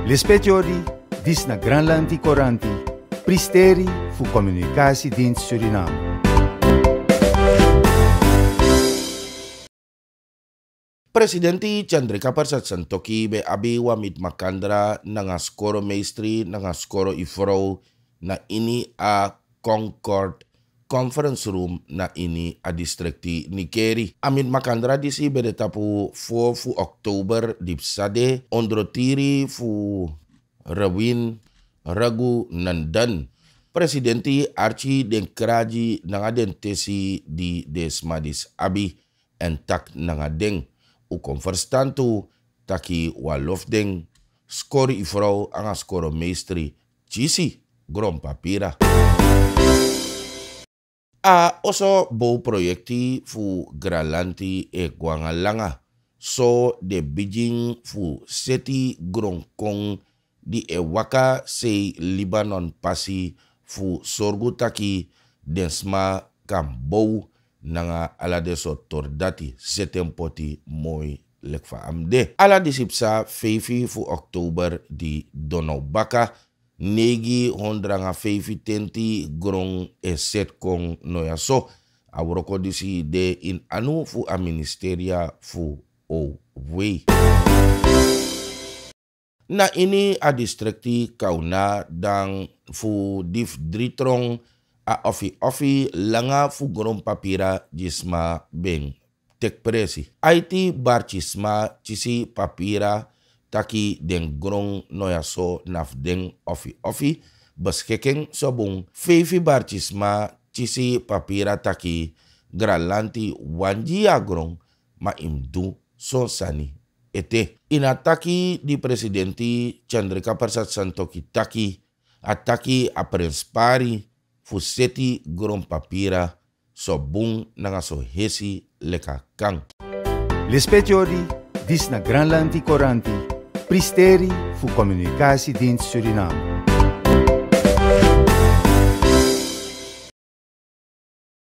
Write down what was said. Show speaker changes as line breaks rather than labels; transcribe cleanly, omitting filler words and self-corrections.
L'espetiori, dis na Granlandi Coranti, pristeri fu Communicatiedienst Suriname.
Presidenti Chandrika Persat Santoki be abiwa mit makandra nanga skoro meistri nanga skoro ifro na ini a Concord Conference Room na ini a districti Nikeri. Amit makandra disi bede tapu 4 fu Oktober dipsade ondrotiri fu Rawin Ragu Nandan. Presidenti Archie den kraji nanga den tesi di desmadis abi en tak nanga deng. U converstantu taki walofdeng skori ifrau anga skoro meestri chisi grom papira. A oso bo projekti fu gralanti e guangalanga so de bijing fu seti gronkong di e waka sei Libanon pasi fu sorgu taki densma kambou nanga ala deso tordati setempoti moi lekfa amde. Ala disipsa feifi fu Oktober di Donobaka negi hondrang feifi tenti grong e set kong noyaso awroko disi de in anu fu a ministeria fu o wei. Na ini a distrikti kauna dang fu dif dritrong a ofi langa fu grom papira jisma beng tek presi. Aiti barchisma chisi papira taki den grong noyaso naf den ofi beskeken sobung feifi barchisma chisi papira taki gralanti wanji agrong ma imdu son sani ete. Inataki di presidenti Chandrika Persat Santoki taki ataki a prenspari fuseti grom papira so bung nanga so hesi leka kang.
L'espetiori, dis na Granlandi Coranti, pristeri fu Communicatiedienst Suriname.